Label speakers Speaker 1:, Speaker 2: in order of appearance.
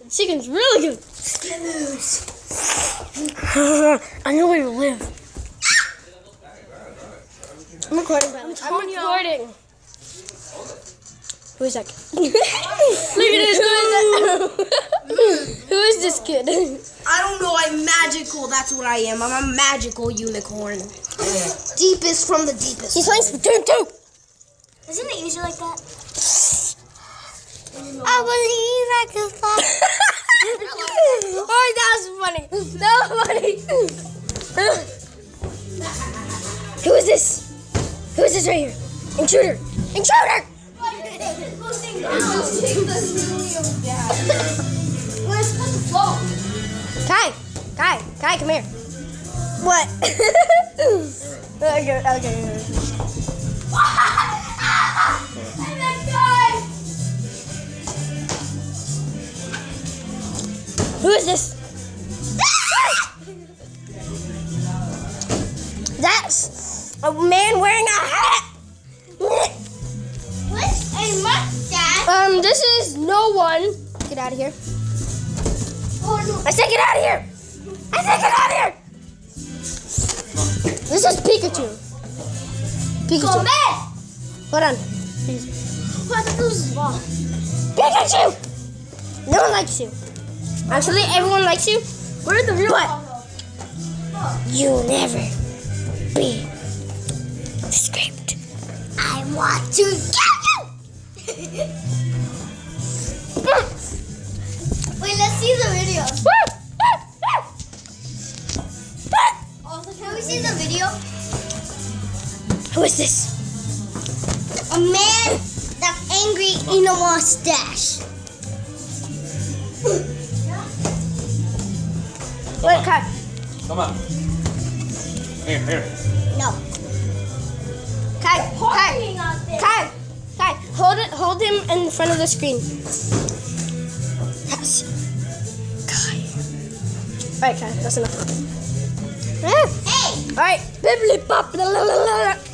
Speaker 1: Chicken's really good. I know where you live. I'm recording, by the way. I'm recording. Who is that kid? Look at this. Who is this kid?
Speaker 2: I don't know. I'm magical. That's what I am. I'm a magical unicorn. Deepest from the deepest.
Speaker 1: He's playing Splatoon 2.
Speaker 3: Isn't it usually like that?
Speaker 1: I believe I can fly. Oh, that was funny. That was funny. Who is this? Who is this right here? Intruder. Intruder! Kai, come here. What? Okay. Who is this? That's a man wearing a hat.
Speaker 3: What's a mustache?
Speaker 1: This is no one. Get out of here.
Speaker 3: Oh no.
Speaker 1: I said get out of here. I said get out of here. This is Pikachu. Pikachu.
Speaker 3: Come here.
Speaker 1: Hold on.
Speaker 3: What the ball?
Speaker 1: Pikachu. No one likes you. Actually, everyone likes you.
Speaker 3: Where's the real
Speaker 1: But you'll never be scraped.
Speaker 3: I want to kill you! Wait, let's see the video. Also, can we see the video?
Speaker 1: Who is this?
Speaker 3: A man that's angry in a mustache.
Speaker 1: Wait, Kai.
Speaker 4: Come on. Here.
Speaker 3: No.
Speaker 1: Kai. Hold him in front of the screen. Yes. Kai. Alright, Kai, that's enough.
Speaker 3: Hey!
Speaker 1: Alright. Bibbly bop.